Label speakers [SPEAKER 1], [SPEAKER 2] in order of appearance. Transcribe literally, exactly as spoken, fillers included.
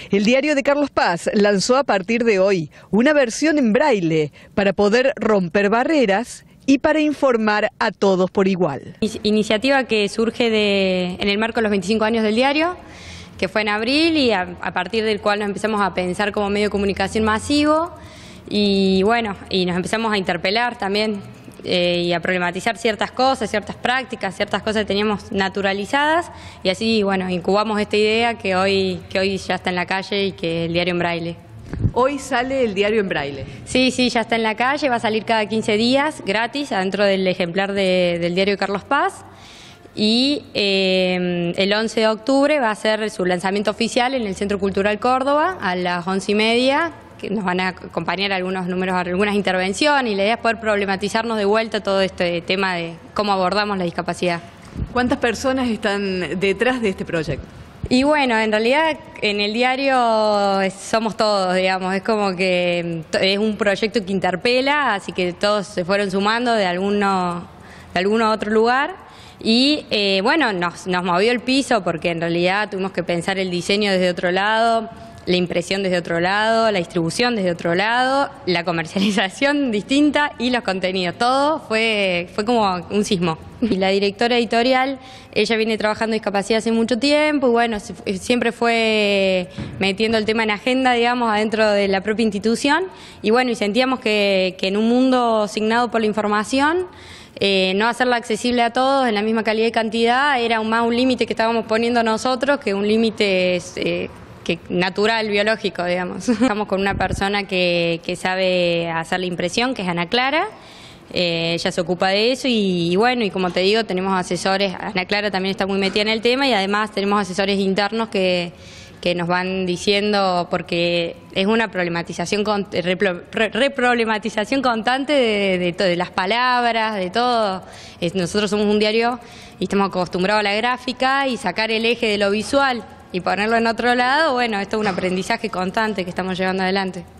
[SPEAKER 1] El diario de Carlos Paz lanzó a partir de hoy una versión en braille para poder romper barreras y para informar a todos por igual.
[SPEAKER 2] Iniciativa que surge de, en el marco de los veinticinco años del diario, que fue en abril y a, a partir del cual nos empezamos a pensar como medio de comunicación masivo y bueno, y nos empezamos a interpelar también eh, y a problematizar ciertas cosas, ciertas prácticas, ciertas cosas que teníamos naturalizadas y así, bueno, incubamos esta idea que hoy, que hoy ya está en la calle y que es el diario en braille.
[SPEAKER 1] Hoy sale el diario en braille.
[SPEAKER 2] Sí, sí, ya está en la calle, va a salir cada quince días gratis adentro del ejemplar de, del diario de Carlos Paz y eh, el once de octubre va a ser su lanzamiento oficial en el Centro Cultural Córdoba a las once y media, que nos van a acompañar algunos números, algunas intervenciones y la idea es poder problematizarnos de vuelta todo este tema de cómo abordamos la discapacidad.
[SPEAKER 1] ¿Cuántas personas están detrás de este proyecto?
[SPEAKER 2] Y bueno, en realidad en el diario somos todos, digamos, es como que es un proyecto que interpela, así que todos se fueron sumando de alguno, de alguno otro lugar y eh, bueno, nos, nos movió el piso porque en realidad tuvimos que pensar el diseño desde otro lado, la impresión desde otro lado, la distribución desde otro lado, la comercialización distinta y los contenidos. Todo fue, fue como un sismo. Y la directora editorial, ella viene trabajando discapacidad hace mucho tiempo y bueno, siempre fue metiendo el tema en agenda, digamos, adentro de la propia institución. Y bueno, y sentíamos que, que en un mundo signado por la información, Eh, no hacerla accesible a todos en la misma calidad y cantidad era más un límite que estábamos poniendo nosotros que un límite eh, que natural, biológico, digamos. Estamos con una persona que, que sabe hacer la impresión, que es Ana Clara. Eh, ella se ocupa de eso y, y bueno, y como te digo, tenemos asesores, Ana Clara también está muy metida en el tema y además tenemos asesores internos que, que nos van diciendo, porque es una problematización, reproblematización constante de, de, de, de las palabras, de todo. Es, nosotros somos un diario y estamos acostumbrados a la gráfica y sacar el eje de lo visual y ponerlo en otro lado, bueno, esto es un aprendizaje constante que estamos llevando adelante.